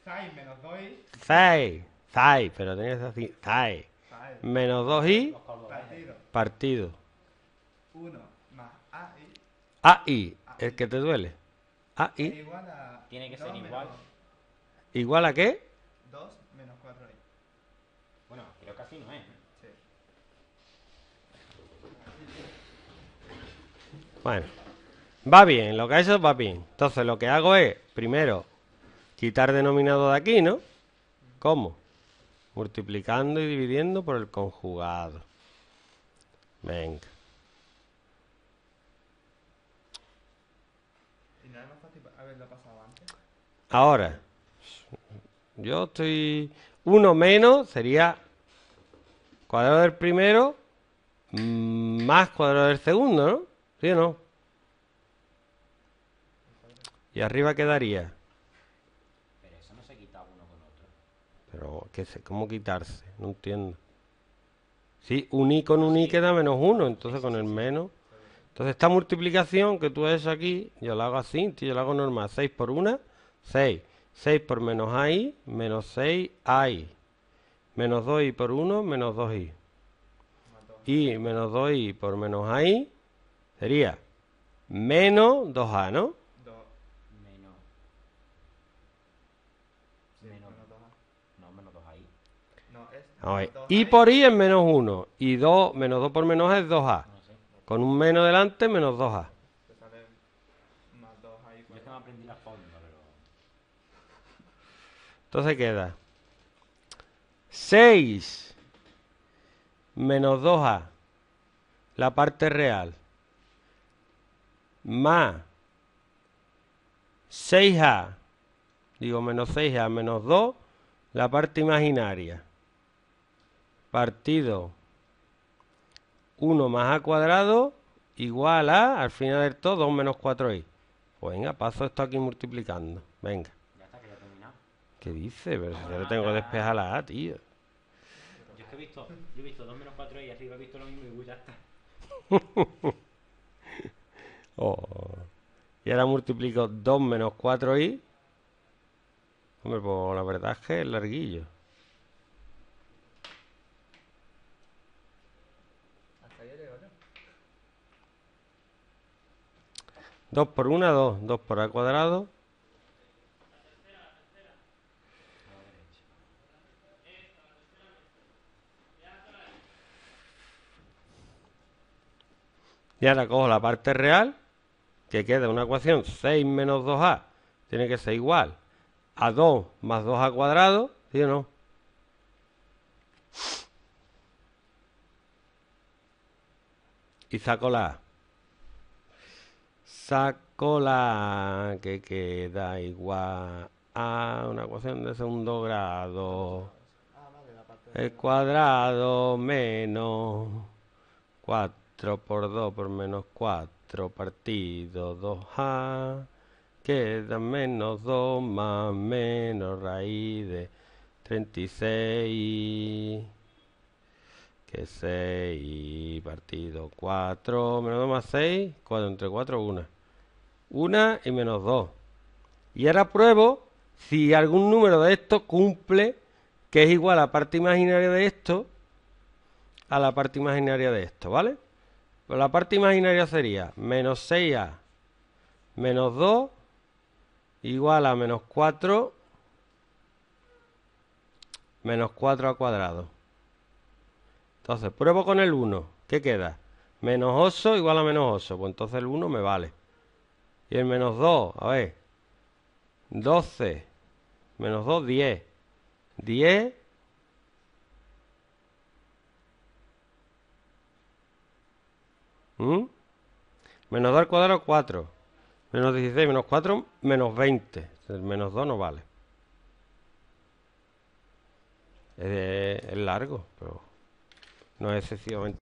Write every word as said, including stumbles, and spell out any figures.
seis menos dos i. seis. seis, pero tenía que ser así. seis. seis. Menos dos i. Los cordobeses. Partido. Partido. uno más ai. Ai. El que te duele. Es Ai. igual a. Tiene que dos ser menos igual. ¿Igual a qué? dos menos cuatro i. Bueno, creo que así no es. Sí. Bueno. Va bien, lo que ha hecho va bien. Entonces lo que hago es, primero, quitar denominado de aquí, ¿no? ¿Cómo? Multiplicando y dividiendo por el conjugado. Venga. Y no es más fácil haberlo pasado antes. Ahora, yo estoy... uno menos sería cuadrado del primero mm, más cuadrado del segundo, ¿no? ¿Sí o no? Y arriba quedaría... Pero eso no se quita uno con otro. Pero, ¿qué sé? ¿Cómo quitarse? No entiendo. Sí, un i con un i queda menos uno, entonces con el menos... Entonces esta multiplicación que tú haces aquí, yo la hago así, yo la hago normal. seis por uno, seis. seis por menos ai, menos seis ai. Menos dos i por uno, menos dos i. Y menos dos i por menos ai sería menos dos a, ¿no? dos. Menos. Sí, Menos. menos dos a. No, menos dos ahí. No, es. A ver, dos i i. por i es menos uno. Y dos, menos dos por menos a es dos a. No sé. Con un menos delante, menos dos a. Te sale más dos i. Yo es que me aprendí la fórmula, pero. Entonces queda seis menos dos a, la parte real, más seis a, digo menos seis a menos dos, la parte imaginaria, partido uno más a cuadrado, igual a, al final del todo, dos menos cuatro i. Pues venga, paso esto aquí multiplicando. Venga. Ya está, que ya he terminado. ¿Qué dice? Pero si yo le tengo que despejar la a, tío. Yo es que he visto, yo he visto dos menos cuatro y arriba he visto lo mismo y digo, ya está. Oh. Y ahora multiplico dos menos cuatro i. Hombre, pues la verdad es que es larguillo. Hasta ahí llego yo. dos por uno, dos. dos por a cuadrado. Y ahora cojo la parte real, que queda una ecuación seis menos dos a. Tiene que ser igual a dos más dos a cuadrado, ¿sí o no? Y saco la a. Saco la a, que queda igual a una ecuación de segundo grado. Ah, vale, la parte de El arriba. cuadrado menos cuatro por dos por menos cuatro partido dos a. Queda menos dos más menos raíz de treinta y seis. Que seis partido cuatro. Menos dos más seis. cuatro entre cuatro, uno. uno y menos dos. Y ahora pruebo si algún número de estos cumple que es igual a la parte imaginaria de esto a la parte imaginaria de esto, ¿vale? Pues la parte imaginaria sería menos seis a menos dos igual a menos cuatro menos cuatro a cuadrado. Entonces, pruebo con el uno. ¿Qué queda? Menos ocho igual a menos ocho. Pues entonces el uno me vale. Y el menos dos, a ver. doce menos dos, diez. diez. ¿Mm? Menos dos al cuadrado, cuatro. Menos dieciséis, menos cuatro, menos veinte. El menos dos no vale. Es, de- es largo, pero no es excesivamente.